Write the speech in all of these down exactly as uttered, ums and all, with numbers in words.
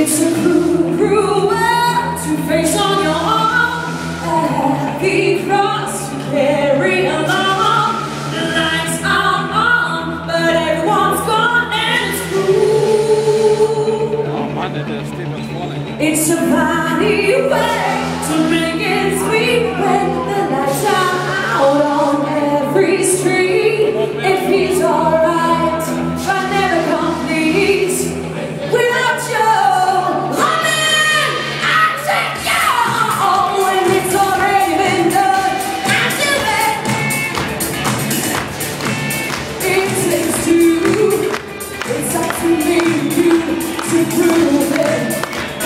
It's a cruel, cruel world to face on your own. A heavy cross to carry along. The lights are on, but everyone's gone and it's cruel. Oh Mann, der steht ganz vorne. It's a funny way to make it sweet when the lights are out on every street. It feels alright, but never complete without you. Honey, I take you when it's already been done. I do it. It takes two. It's up to me and you to prove it.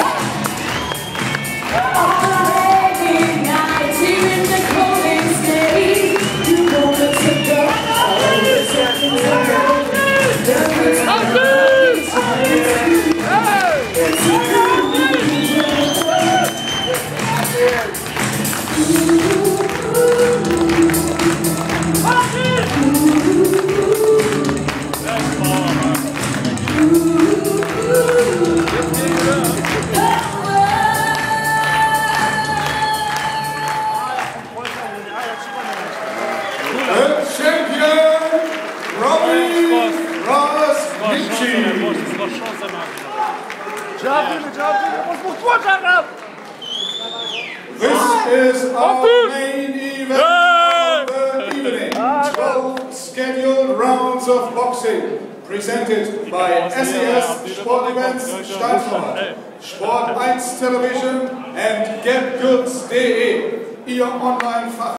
This is our main event of the evening. twelve scheduled rounds of boxing presented by S E S Sport Events Steinfurt, Sport eins Television and Get Goods punkt de, Ihr Online-Fach.